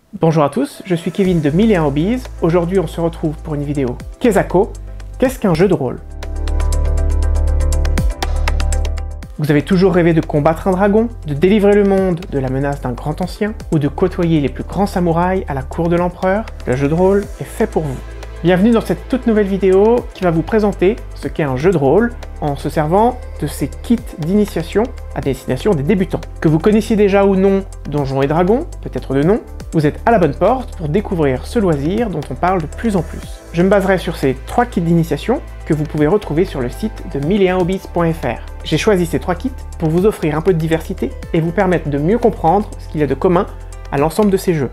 Bonjour à tous, je suis Kevin de 1001 Hobbies. Aujourd'hui on se retrouve pour une vidéo Kezako. Qu'est-ce qu'un jeu de rôle? Vous avez toujours rêvé de combattre un dragon, de délivrer le monde de la menace d'un grand ancien, ou de côtoyer les plus grands samouraïs à la cour de l'empereur? Le jeu de rôle est fait pour vous. Bienvenue dans cette toute nouvelle vidéo qui va vous présenter ce qu'est un jeu de rôle en se servant de ces kits d'initiation à destination des débutants. Que vous connaissiez déjà ou non Donjons et Dragons, peut-être de nom, vous êtes à la bonne porte pour découvrir ce loisir dont on parle de plus en plus. Je me baserai sur ces 3 kits d'initiation que vous pouvez retrouver sur le site de 1001hobbies.fr. J'ai choisi ces 3 kits pour vous offrir un peu de diversité et vous permettre de mieux comprendre ce qu'il y a de commun à l'ensemble de ces jeux.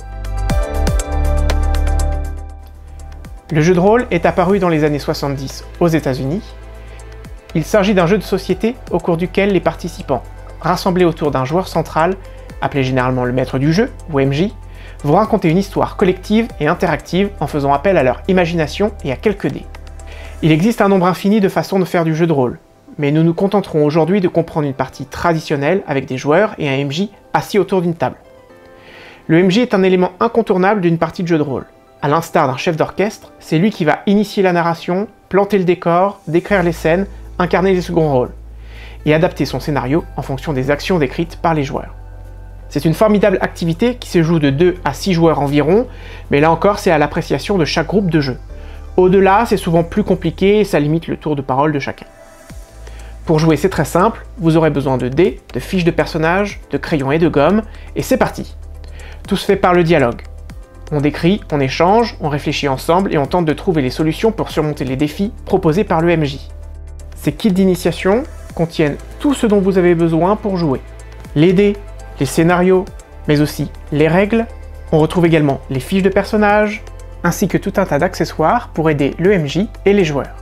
Le jeu de rôle est apparu dans les années 70 aux États-Unis. Il s'agit d'un jeu de société au cours duquel les participants, rassemblés autour d'un joueur central, appelé généralement le maître du jeu, ou MJ, vont raconter une histoire collective et interactive en faisant appel à leur imagination et à quelques dés. Il existe un nombre infini de façons de faire du jeu de rôle, mais nous nous contenterons aujourd'hui de comprendre une partie traditionnelle avec des joueurs et un MJ assis autour d'une table. Le MJ est un élément incontournable d'une partie de jeu de rôle. À l'instar d'un chef d'orchestre, c'est lui qui va initier la narration, planter le décor, décrire les scènes, incarner les seconds rôles, et adapter son scénario en fonction des actions décrites par les joueurs. C'est une formidable activité qui se joue de 2 à 6 joueurs environ, mais là encore c'est à l'appréciation de chaque groupe de jeu. Au-delà, c'est souvent plus compliqué et ça limite le tour de parole de chacun. Pour jouer, c'est très simple, vous aurez besoin de dés, de fiches de personnages, de crayons et de gomme, et c'est parti. Tout se fait par le dialogue. On décrit, on échange, on réfléchit ensemble et on tente de trouver les solutions pour surmonter les défis proposés par le MJ. Ces kits d'initiation contiennent tout ce dont vous avez besoin pour jouer. Les dés, les scénarios, mais aussi les règles. On retrouve également les fiches de personnages, ainsi que tout un tas d'accessoires pour aider le MJ et les joueurs.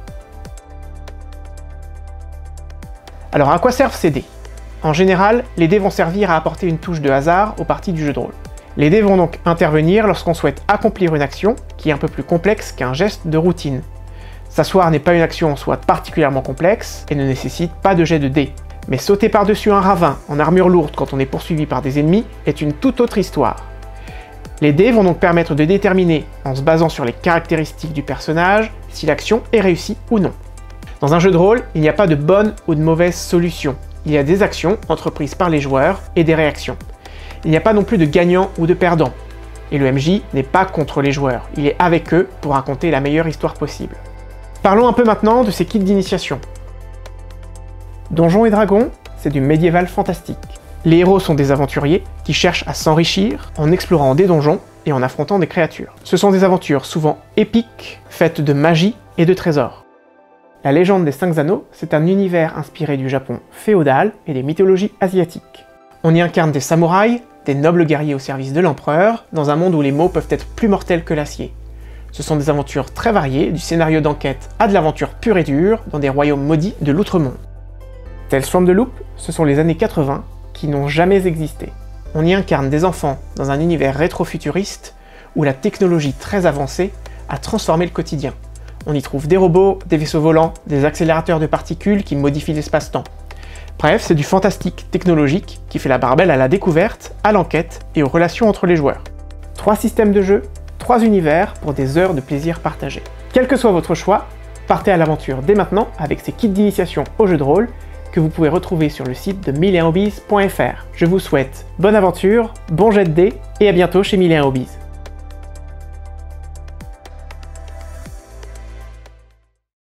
Alors à quoi servent ces dés? En général, les dés vont servir à apporter une touche de hasard aux parties du jeu de rôle. Les dés vont donc intervenir lorsqu'on souhaite accomplir une action qui est un peu plus complexe qu'un geste de routine. S'asseoir n'est pas une action en soi particulièrement complexe et ne nécessite pas de jet de dés. Mais sauter par-dessus un ravin en armure lourde quand on est poursuivi par des ennemis est une toute autre histoire. Les dés vont donc permettre de déterminer, en se basant sur les caractéristiques du personnage, si l'action est réussie ou non. Dans un jeu de rôle, il n'y a pas de bonne ou de mauvaise solution. Il y a des actions entreprises par les joueurs et des réactions. Il n'y a pas non plus de gagnant ou de perdant. Et le MJ n'est pas contre les joueurs, il est avec eux pour raconter la meilleure histoire possible. Parlons un peu maintenant de ces kits d'initiation. Donjons et Dragons, c'est du médiéval fantastique. Les héros sont des aventuriers qui cherchent à s'enrichir en explorant des donjons et en affrontant des créatures. Ce sont des aventures souvent épiques, faites de magie et de trésors. La légende des 5 anneaux, c'est un univers inspiré du Japon féodal et des mythologies asiatiques. On y incarne des samouraïs, des nobles guerriers au service de l'empereur, dans un monde où les mots peuvent être plus mortels que l'acier. Ce sont des aventures très variées, du scénario d'enquête à de l'aventure pure et dure, dans des royaumes maudits de l'outre-monde. Tales from the Loop, ce sont les années 80 qui n'ont jamais existé. On y incarne des enfants dans un univers rétro-futuriste où la technologie très avancée a transformé le quotidien. On y trouve des robots, des vaisseaux volants, des accélérateurs de particules qui modifient l'espace-temps. Bref, c'est du fantastique technologique qui fait la part belle à la découverte, à l'enquête et aux relations entre les joueurs. 3 systèmes de jeu, 3 univers pour des heures de plaisir partagé. Quel que soit votre choix, partez à l'aventure dès maintenant avec ces kits d'initiation au jeu de rôle que vous pouvez retrouver sur le site de 1001hobbies.fr. Je vous souhaite bonne aventure, bon jet de dés et à bientôt chez 1001 Hobbies.